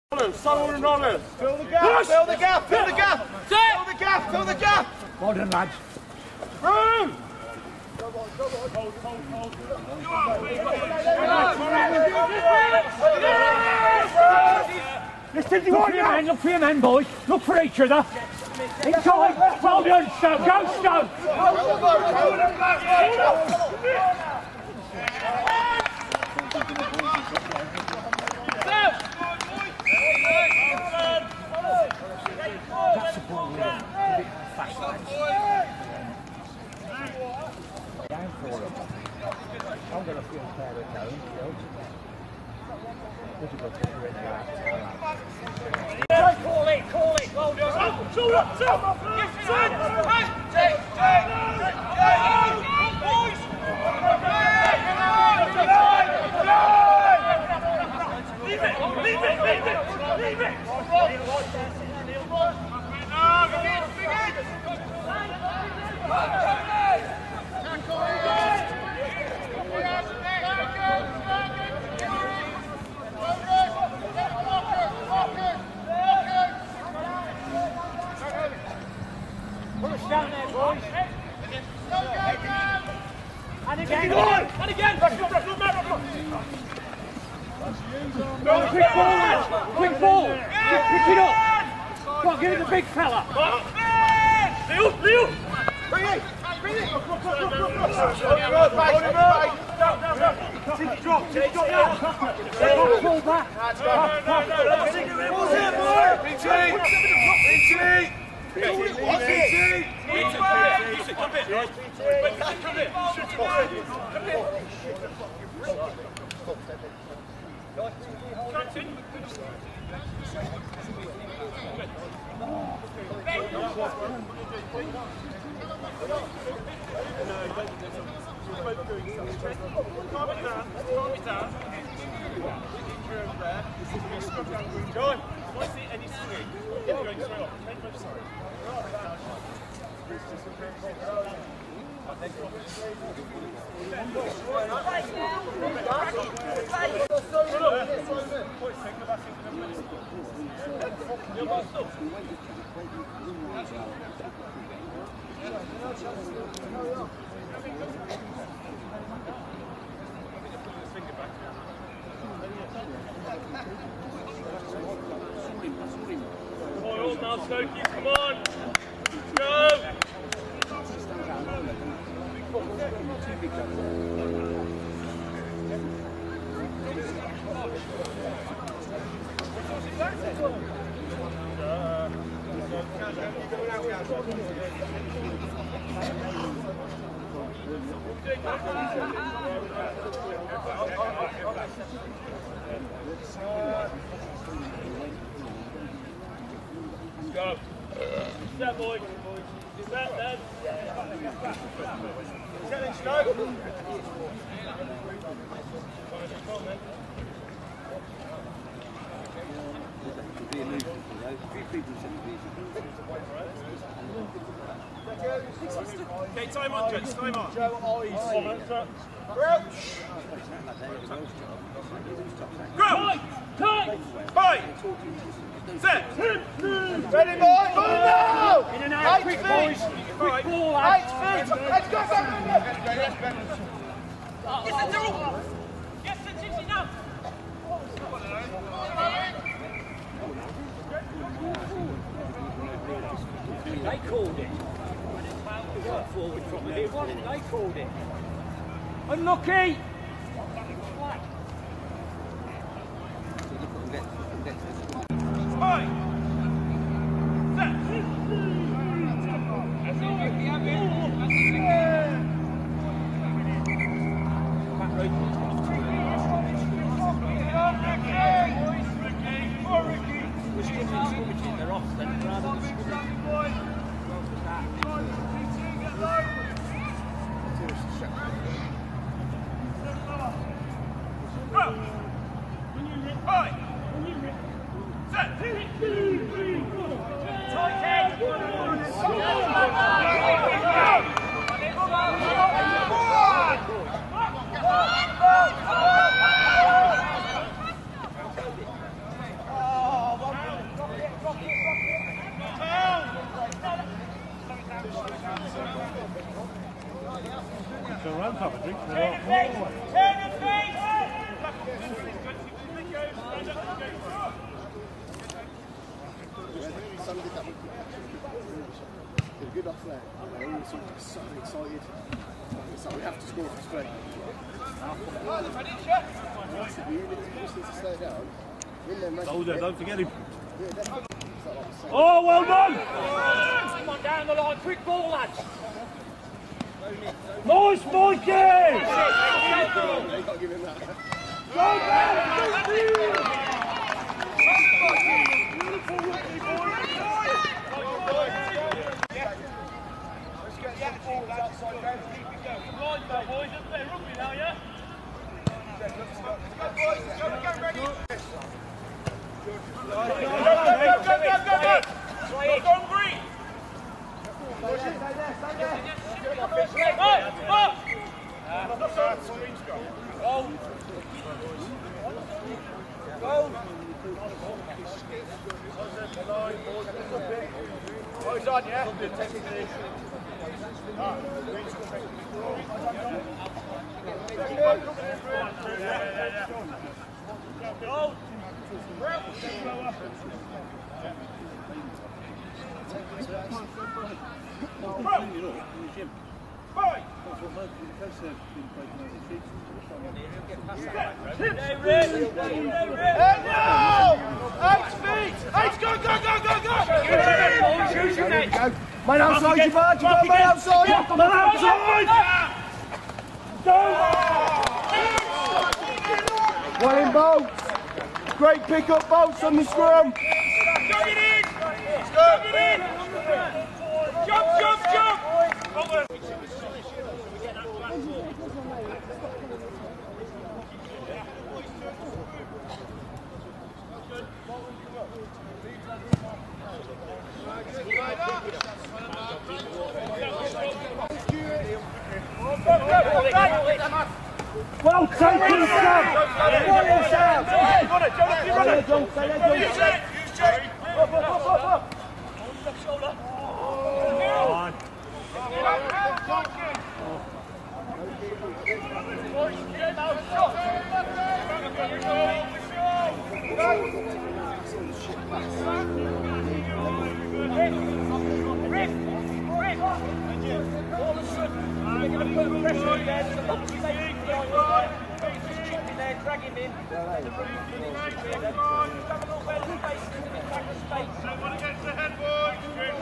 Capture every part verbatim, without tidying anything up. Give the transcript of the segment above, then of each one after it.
Solomon and Rollins. Fill the gap, fill the gap, fill the gap, fill the gap, fill the gap. Well done, lads. Through! Listen, look for your men, look for your men, boys. Look for each other. Inside. Well done, Stoke. Go, Stoke. That's the ball, yeah. A bit fast, lads. Down for it. I'm going to feel fair at home, still. Call it, call it, well done. Shoot up, shoot up. Take, take, take, boys. Leave it, leave it, leave it, leave it. Put us down there, boys. And again, and again. Go, quick ball, lads. Quick ball. Pick it up. Go on, give it the big fella. Leo, Leo. Bring it. Bring it. Take it drop. Take it drop now. Pull back. What's it, boy? Retreat. Retreat. What's it? Retreat. Come here. Come here. Come here. Captain. Calm it down, calm it down. John, I want to see any swing. You're going straight off. Take much sorry. Come on, now, Stokies, come on! Go! Go. Set, boy. Set, then. Set in, Stoke. Okay, time on, gents, time on. Joe, eyes. Go! Tight! Fight! Set! Ready, boys? Move now! In and out, quick, boys. Quick ball, lads. Eight feet. Let's go, go, go, go. Yes, it's all. Yes, it's enough. They called it. They got forward from it. It wasn't. They called it. Unlucky. Fight! Set! They're off then rather than Oh! Don't have a drink. Turn your face! Turn your face! Good off there. They all seem to be so excited. It's like we have to score for straight. Oh, there, don't forget him. Oh, well done! Come on down the line, quick ball, lads! Nice, Mikey! You can't give him that. Boys on, yeah? Man outside, you man, you got man outside! Man outside! Well in Bolts! Great pick up Bolts on the scrum! Jump it in! Jump it in! Jump, jump, jump! Well taken, Sam! Well in Sam! Got it, Jonas, you run it! Don't say that, Use it! Use Jerry! Up, up, up, up, up! Drag him in. Someone against the head, boys!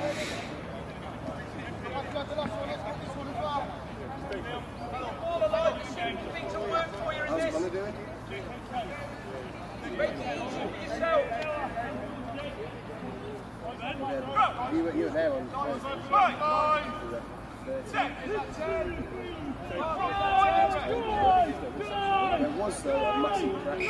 All alive, things will work for you in How's this. Connor doing? Make it easy for yourself. You were, you were there on Right, boys! There was though a massive crash.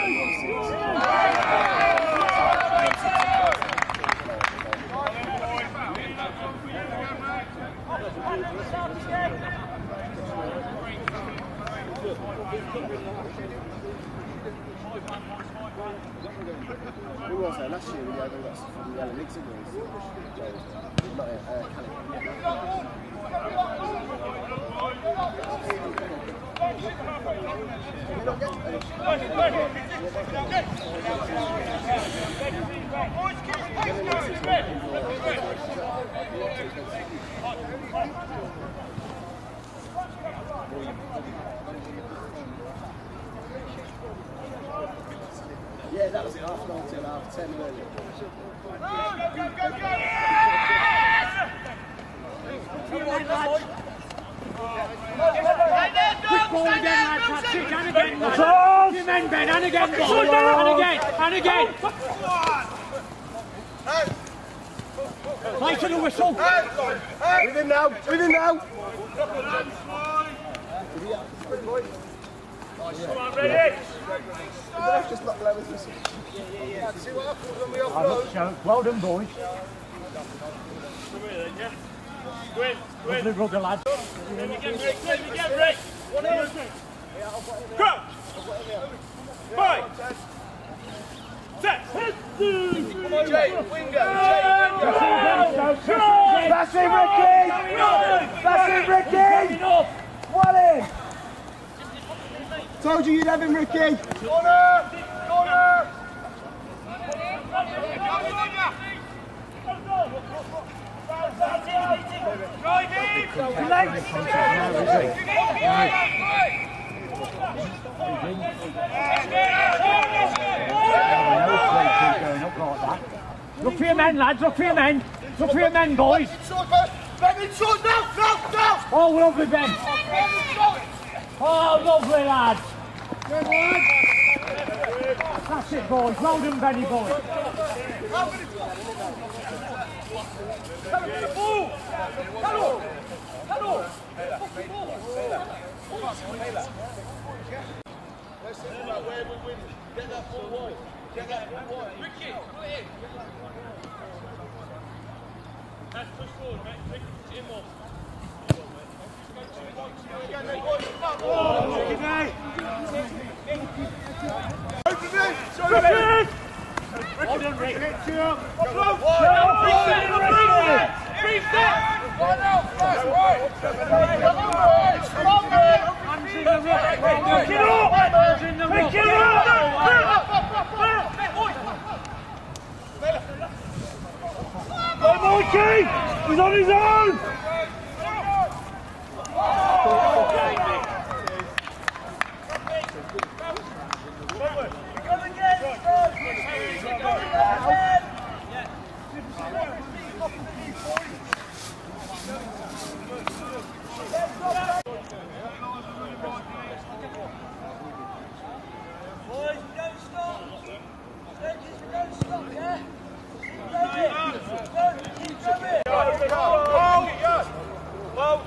Who was there last year? We had got from the Allen League, not uh, yeah, that was it, half nine till half ten earlier. Quick ball again, lads, that's it, and again, lads. Two men, Ben, and again, boys. And again, and again. Play to the whistle. With him now, with him now. Come on, Redditch! Just not blow his whistle. See what happens when we offload. Well done, boys. Come here then, yeah? Go in, go in. Lovely rugger, lads. Let me get Rick, let me get Rick! One in! Crouch! Five! Set! Come on, Jay, winger, Jay, winger. That's it, Ricky! That's it, Ricky! Well in! Told you you'd have him, Ricky. Corner! Corner! Drive in! Look for your men, lads, look for your men. Look for your men, boys. Ben inside now! Now! Now! Oh, lovely, Ben. Oh, lovely, lads. That's it, boys. Well done, Benny, boys. Hello! Hello! Hello! Let's think about where we win. Get that full wall. Get that full wall. Ricky, put it in. Let's push forward, mate. Take it in more. Well done, Rick. He's on his own! Boys, we don't stop. Stokers, we don't stop, yeah? Keep going. Keep going. Well.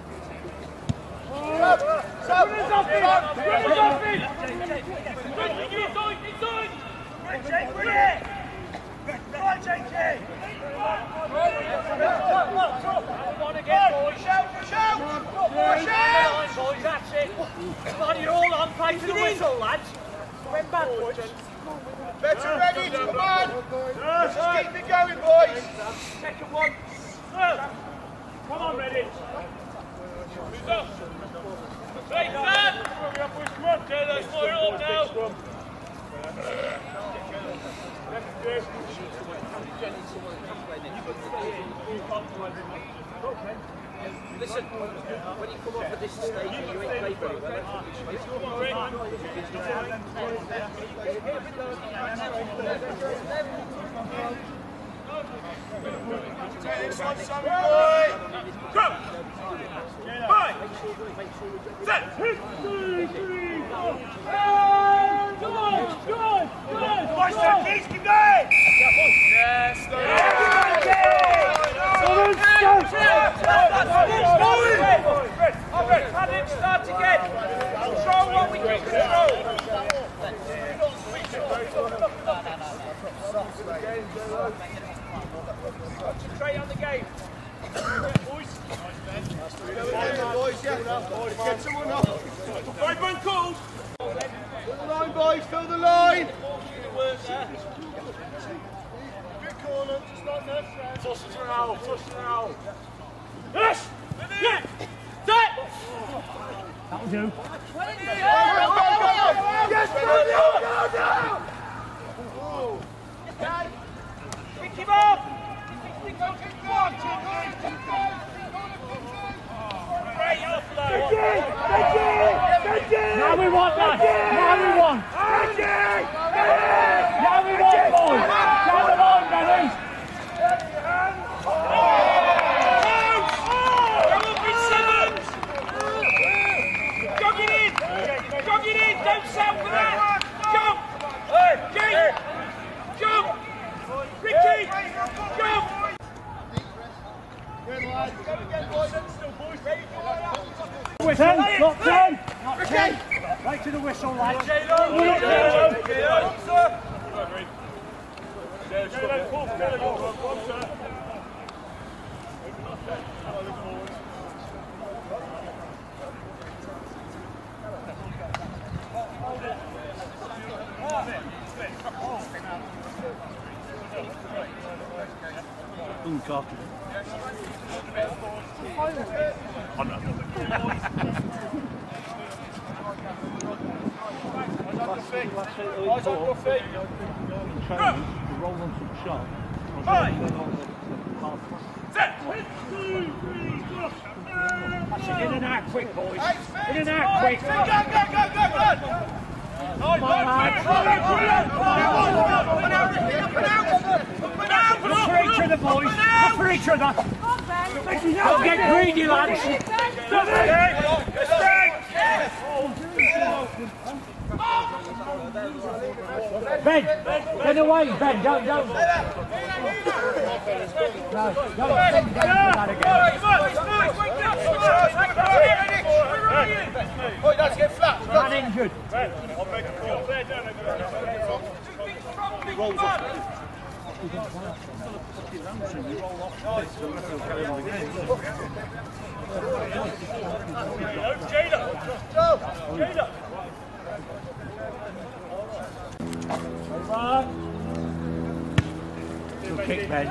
You're all on, play to the whistle, lads. Went backwards. Better ready, come on. Just keep it going, boys. Second one. Come on, Redditch. Who's up? Hey, Sam! Come on, okay, let's fire it up now. Listen, when you come off at this stage and you ain't played very well, Take this one, Sammy boy. Go! Five! Set! Two, three, four. And good! Good! Good! Boys, keep keep going. Yes! Have him start again. Control what we can control. Concentrate on the game. Boys, yeah. Get someone off. Five man calls! Fill the line, boys. Fill the line. Good corner. Just like that. Toss it around, toss it around. Yes! Yes! Set! That'll do. Yes, go, go, go! Pick him up! Great offload! Now we want that! Now we want! Now we want, boys! Down the line, Benny! Jog it in! Jog it in! Don't settle for that! Jump! Jake! Jump! Ricky! Jump! Whistle, not ten! Not ten! Right to the whistle, lads! Uncocked. On that. feet. Last week, the week Eyes on before, your feet. in training, we rolled on some shot. Five. Set. That's it, in and out quick, boys. Eight feet. In and out quick. Go, go, go, go, go. Nice, nice. Up and out, Ricky, up and out. Up and out. Look for each other, boys. Look for each other. Don't get greedy, lads. Ben, get away, Ben. Don't, don't. No, don't. Don't do that again. Oi, don't get flat. Man injured. Rolls off. Good kick, Ben.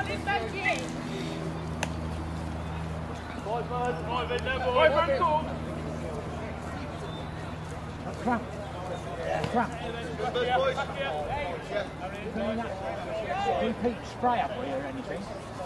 Five man, five in there, boys. Five man, cool. Crap. Crap. Do you keep spray up here or anything?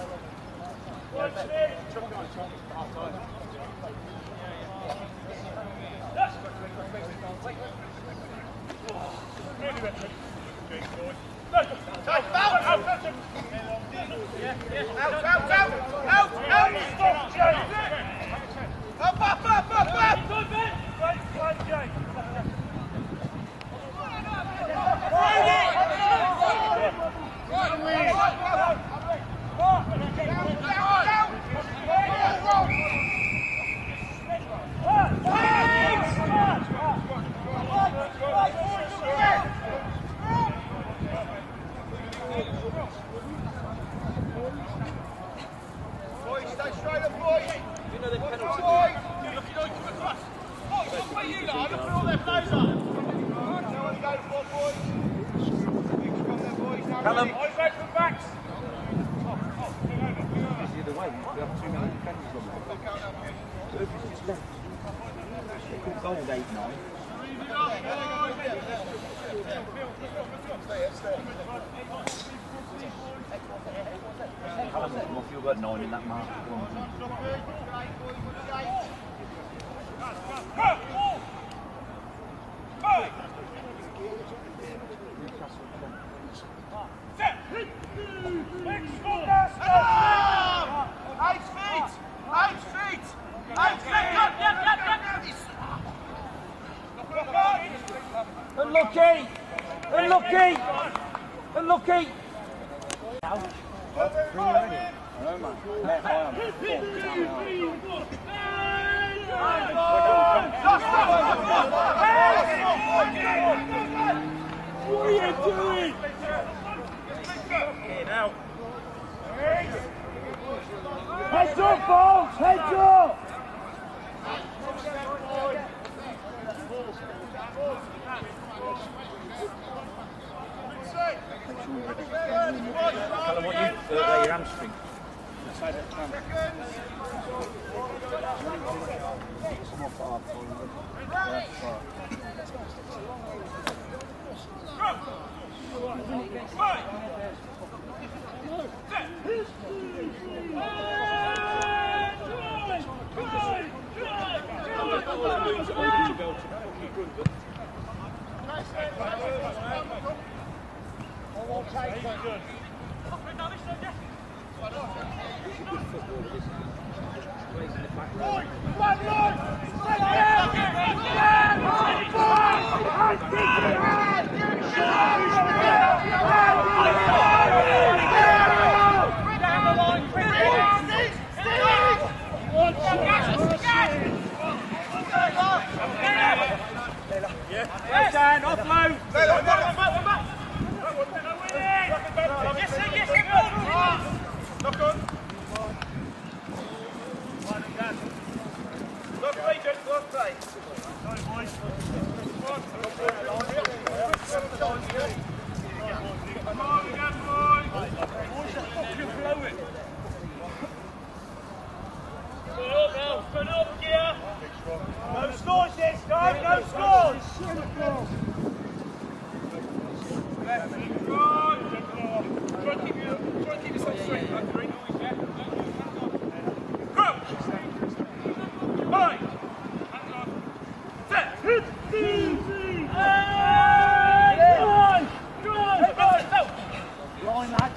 Callum. Callum, you've got nine in that mark. Unlucky! Unlucky! Unlucky! What are you doing? Get out. Heads up, folks! Heads up! Callum, what you uh, your hamstring? Dan, offload! Yes, sir, yes, sir! Knock on! Look, Rachel! lads.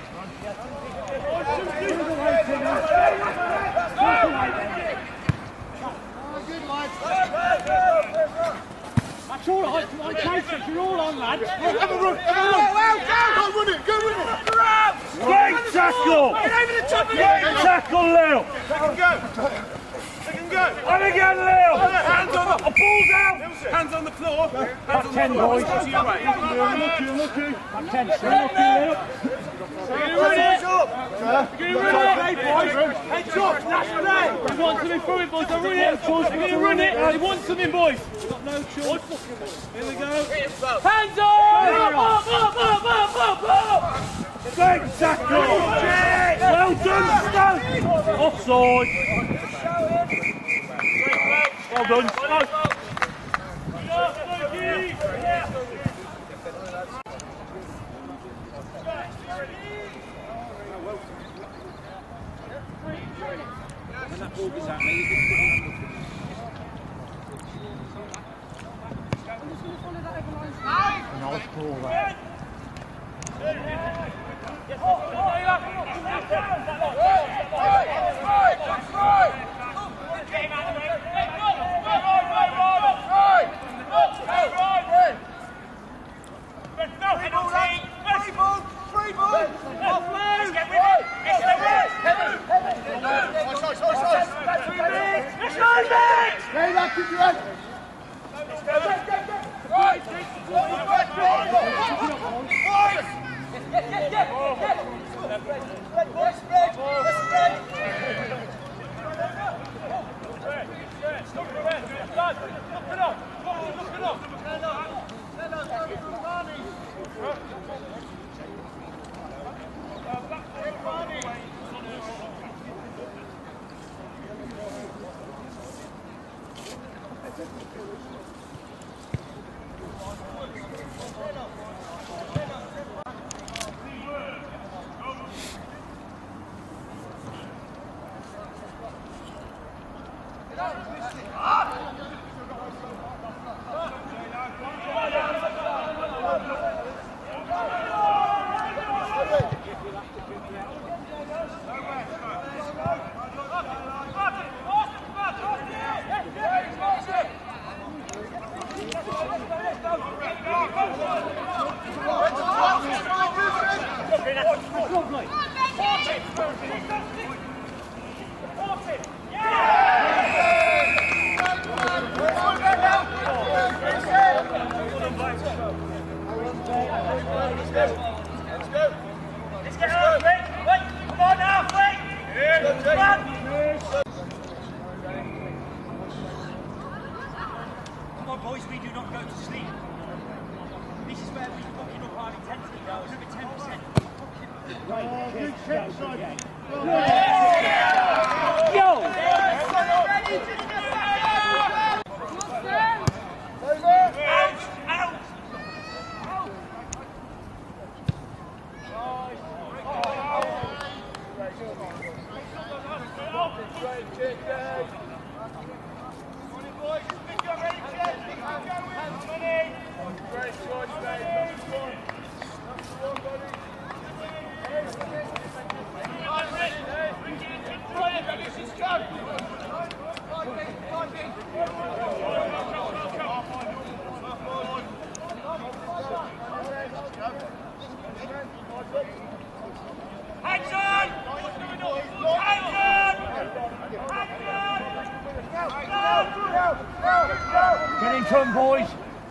That's all right, come on, chase it, you're all on, lads. Have a run, have a run. Go run it, go run it. Great tackle! Get over the top of it! Great tackle, Lil! Second go. Second go. And again, Lil! Hands on the... A ball down! Hands on the floor. Back ten, boys. To your right. Lucky, lucky. Back ten, still looking, Lil. You're going to run it! You're going to run it! Hey, boys! Heads up! That's play! They want something from it, boys, they're running it. They're going to run it, they want something, boys. Got no choice. Here we go. Hands up! Up, up, up, up, up, up! Great tackle! Well done, Stoke! Offside! Well done, Stoke! When that ball gets at me, you just Nice ball, that. Hey, lad, keep your head. Come on, boys, we do not go to sleep. This is where we fucking up our intensity now. It's over ten percent. Yo! Out! Out! Hands on! Hands on! Get into them, boys.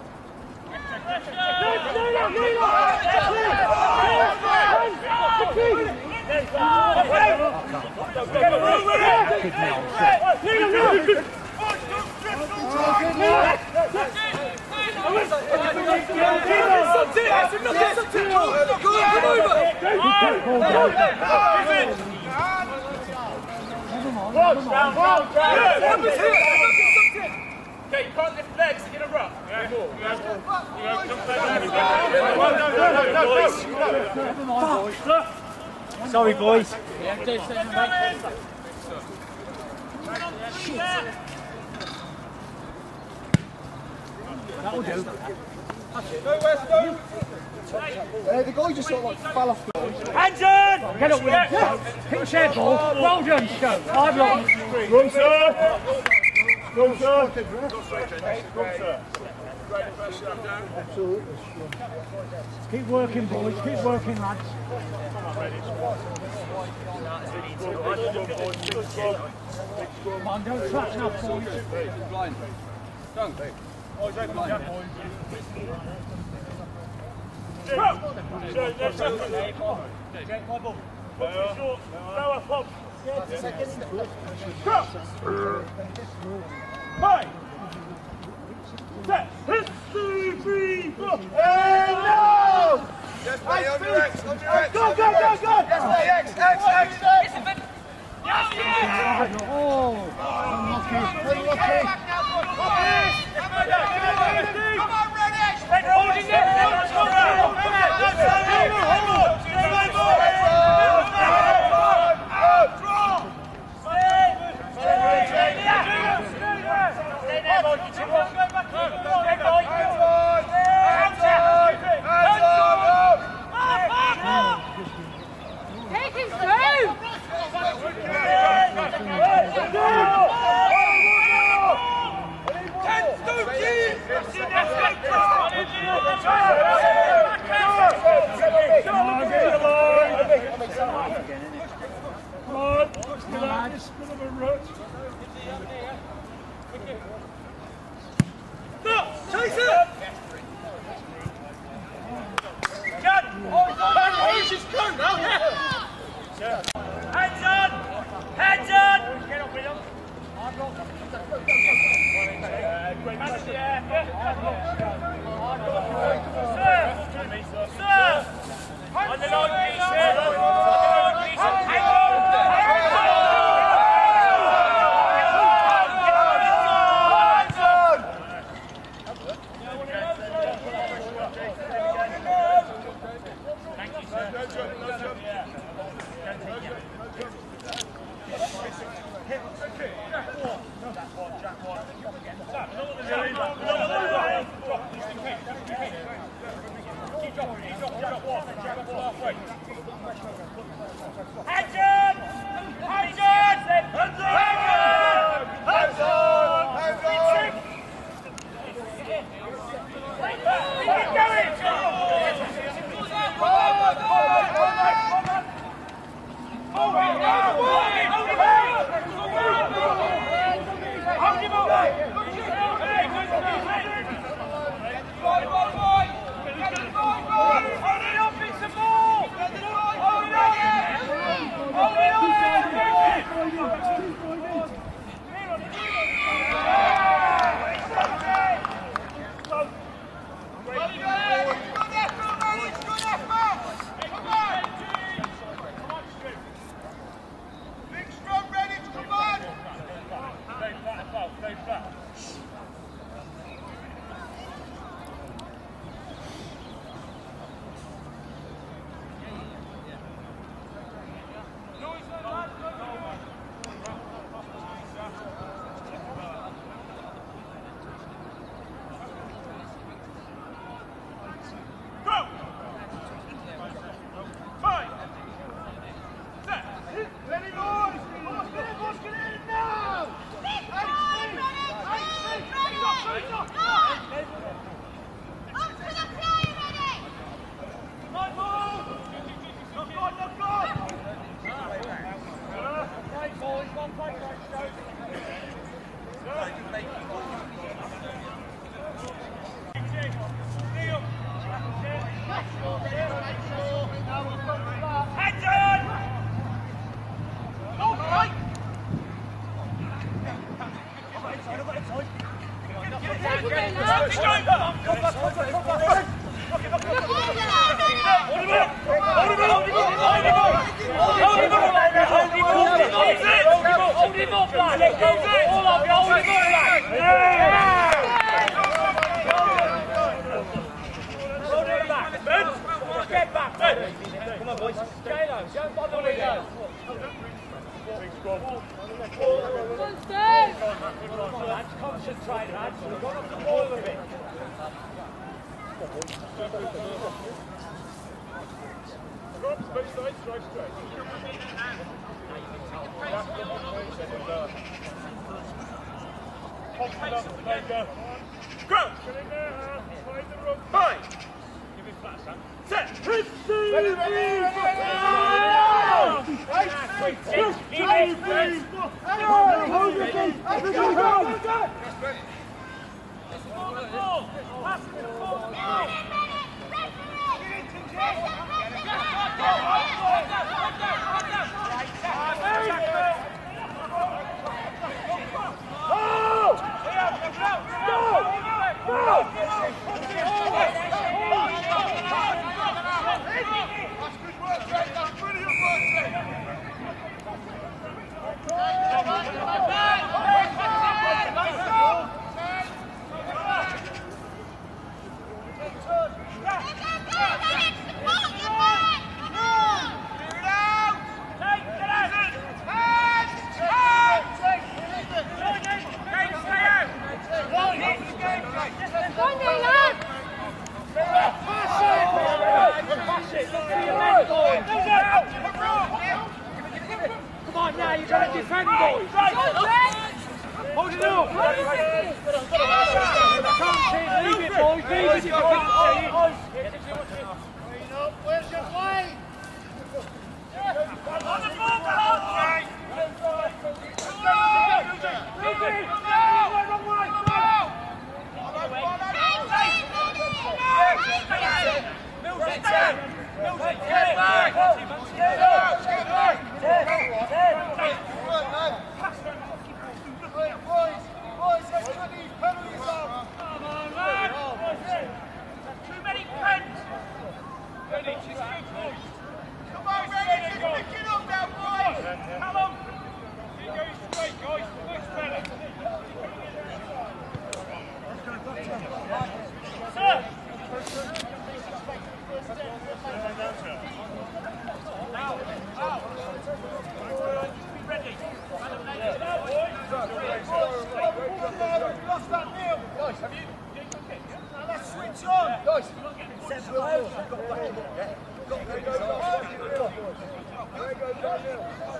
Okay, you can't lift legs in a ruck. Sorry, boys. That'll do. Go, West, go. Uh, the guy just sort of like fell off the ball. Hands on! Get up with him, Stoke. Pitch their ball. Well done, Stoke. Hard luck. Run, sir! Run, sir! Run, sir! Absolutely. Keep working, boys. Keep working, lads. Come on, don't flatten up, boys. Blind. Don't. Eyes open, Jack, boys. Go! Let's go. Get my ball. Short. Lower, pop. Go! Five. Set. Hit, two, three, four. Hey, no! Yes, mate, on your X, on your X. Go, go, go, go! Yes, mate, X, X, X. Oh, unlucky. Unlucky. Come on, Redditch! Let's hold it there! Let's hold it there! Take him through! Come on, let's get out of this bit of a rut. No, chase it! Cut! Oh, she's gone now! Hands on! Hands on! Get up with him. Sir! Sir! On the line, please, sir! On the line, please, sir! Hang on! Hands Concentrate, lads. We've got off the ball a bit. Drop, both sides, drive straight. Confident, there you go. Go! Get in there, find the room. Five. Give it flat, Sam. Set. Ready, ready, ready, Come on now, you've got to defend, boys. Hold it up. Can't see it, leave it, boys. Leave it if you can't see it. Where's your play? On the ball, Carl! Too many pens! Redditch is good, boys. Come on, Redditch, pick it up now, boys! Come on! Keep going straight, guys. Much better. Sir! Out, out. Be ready. Lost that Neil. Guys, have you? Now let's switch on. Guys, set the players. Got back in there. Got to go down. There goes down Neil.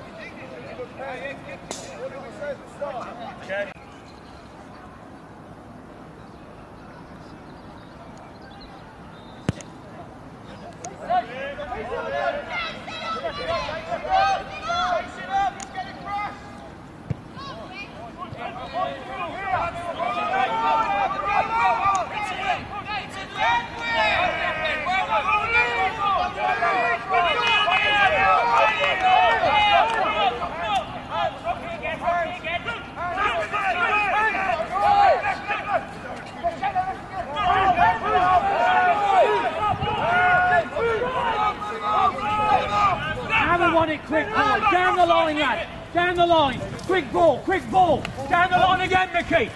What did we say at the start? Okay. Want it quick, boy. Down the line, lad. Down the line. Quick ball, quick ball. Down the line again, Mickey.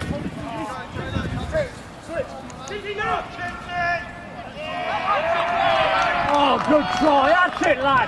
Oh, good try. That's it, lad.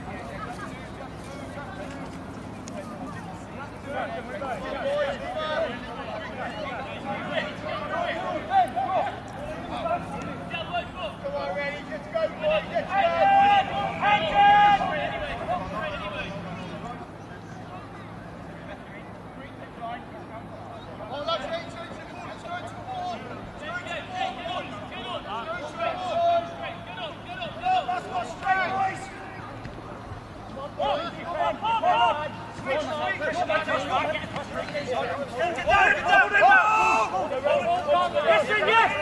Come on, boys, come on.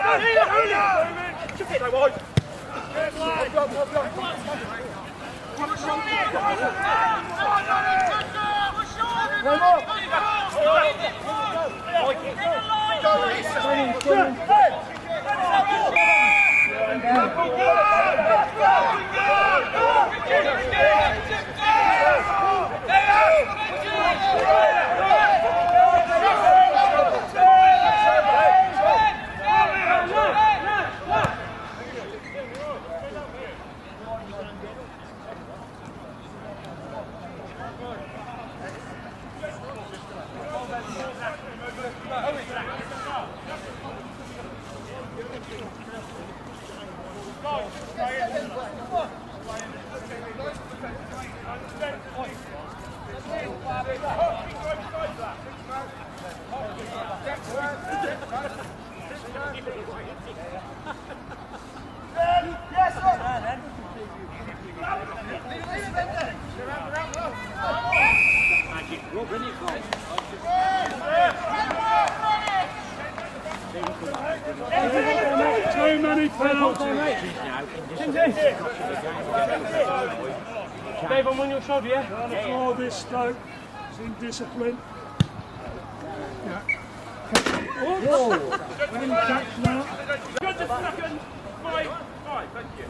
Too many penalties. Dave, I'm on your shoulder, yeah? Down the floor, this Stoke. It's indiscipline. Yeah. Whoa! When you catch that. Good to second. Five. Five. Thank you.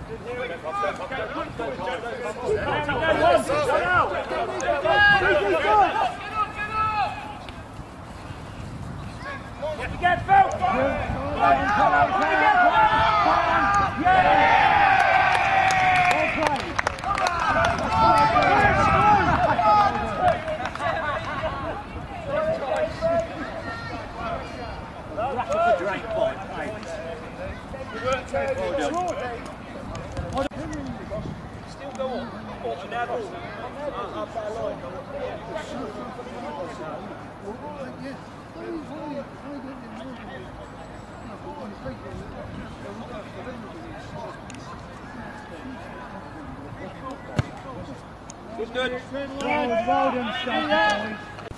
Get Phil! Still go on. Watch now. Up that line. Good, good. Well done, Stoke boys.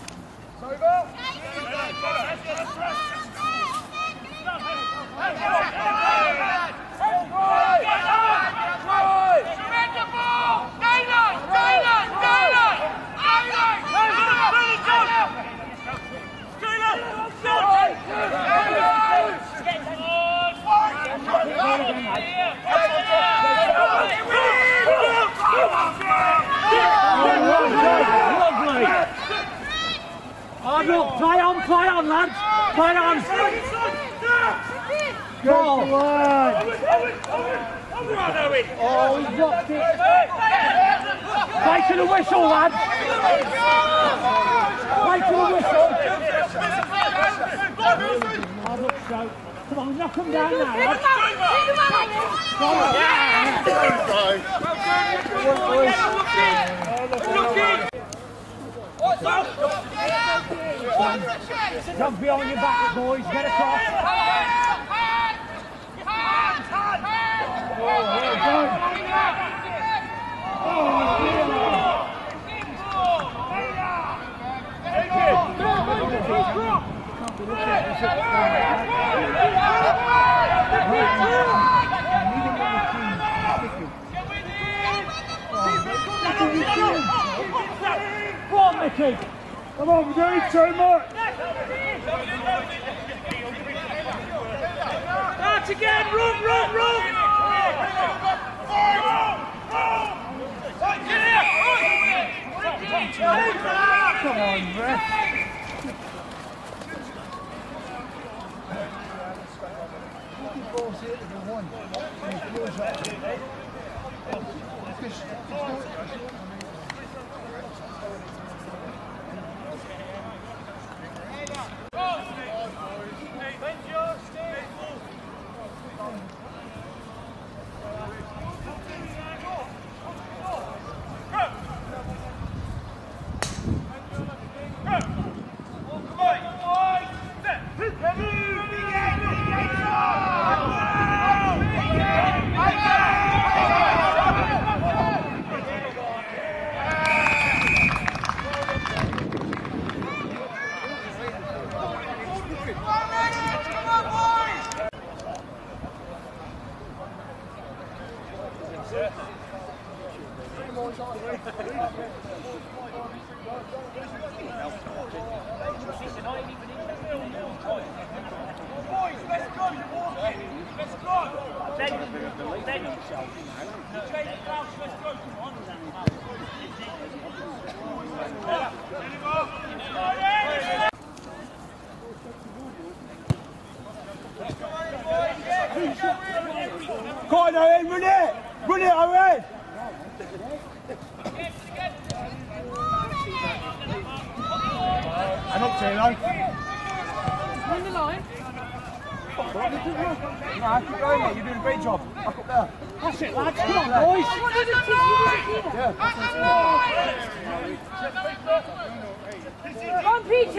Lovely. Hard look, play on, play on, lads. Play on. Go. Oh, he's dropped it. Play to the whistle, lads. Play to the whistle. Hard look, Stoke. Come on, knock them down now, lads. Come on. Jump behind your back, boys. Get across. Oh, well done. Oh, Come on, Mickey. Come on, we're doing too much. Out again, run, run, run. Come on, ref. Boys, let's go! Let's go! Then, then, Jay Klaus, let's go! Come on. Go on, Owen, run it! Run it, Owen! I'm up to you, though. Run the line. No, keep going, mate. You're doing a great job. Back up there. That's it, lads. Come on, boys. Come on, P T.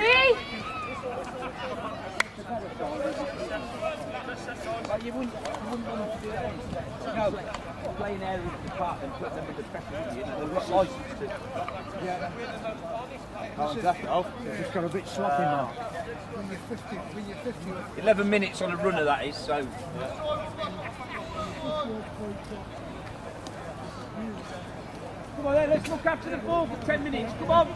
But you wouldn't, you wouldn't want to do that. No, playing areas of the park and put them in the pressure, wouldn't you? They've got licence to. Yeah. Oh, exactly. Oh, it's just got a bit sloppy now. When you're fifty, when you're fifty. eleven minutes on a runner, that is, so. Come on then, let's look after the ball for ten minutes, come on!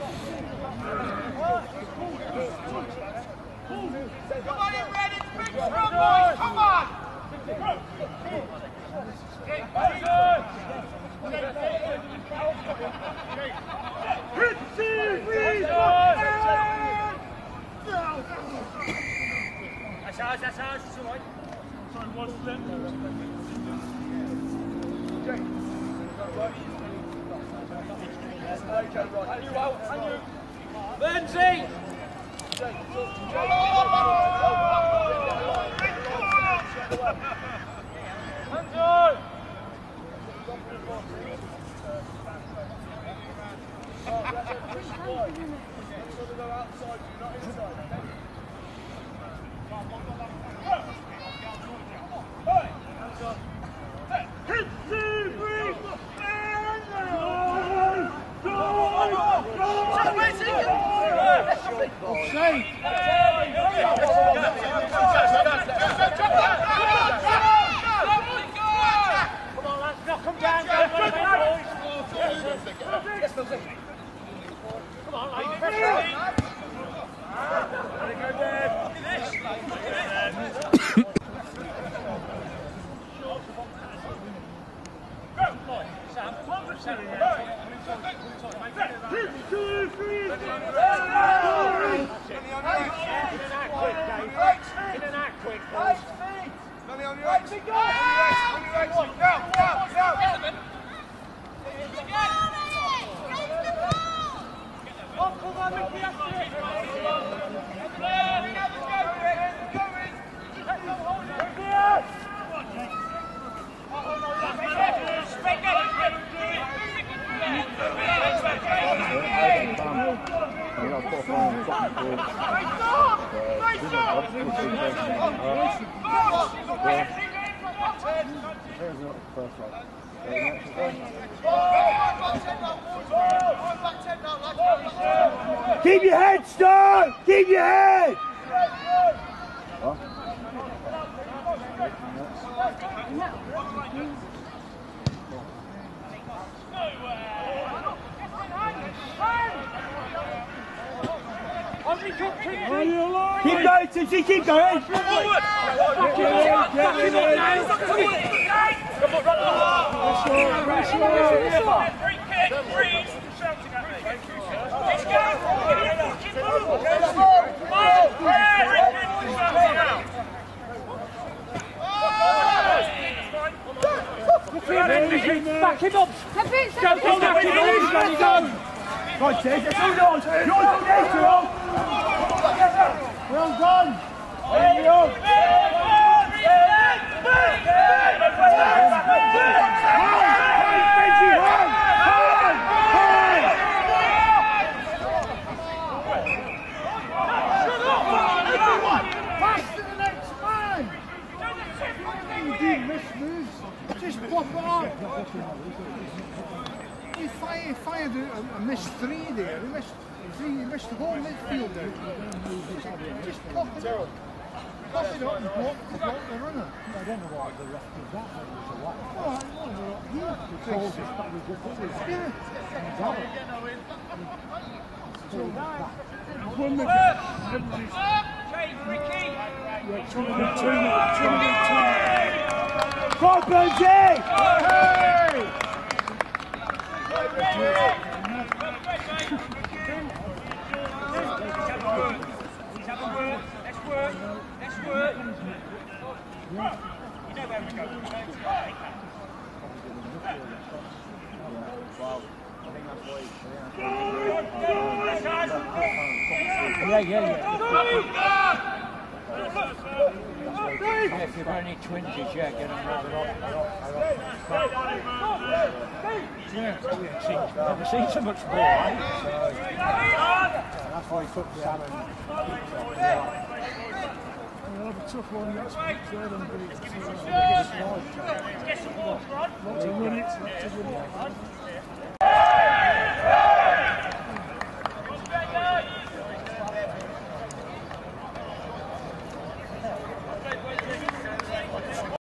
Come on in, Redditch, big scrum, boys, come on! That's ours, that's ours, it's all right. Sorry, one flip. Lindsay! Keep your head, Stoke! Keep your head! What? Keep going, Tipsy, keep going! Forward! Back him up, back him up now! Free kick, freeze! Shouting at me. Let's go! Keep moving! Come on! Free kick, shouting out! Back him up! Go, go, back him up! Go! Right, Ted, it's all yours! Yours all there, Jerome! Well done! There you go! Faster than next man! You do miss moves. Just pop it up. He fired, he fired a, a missed three there. He missed three, he missed the whole midfield there. Just pop it up. Cough it up and block, block the runner. I don't know why the ref did that, but it was a lot. Oh, I know, they're up here. The told us that was just it. Yeah. One minute. Change, Ricky! Yeah, two minutes, two minutes, two minutes, two minutes. Go on, Benji! Hey! Let's work, let's work. You know where we go. Yeah, yeah, yeah. Yeah, if you've got any twinsies, yeah, get them right off. Yeah, yeah, see, never seen so much ball, eh? That's why he took Sam and It'll be a tough one, that's what it's there, and Let's get some water on. lots of run it, lots of run it.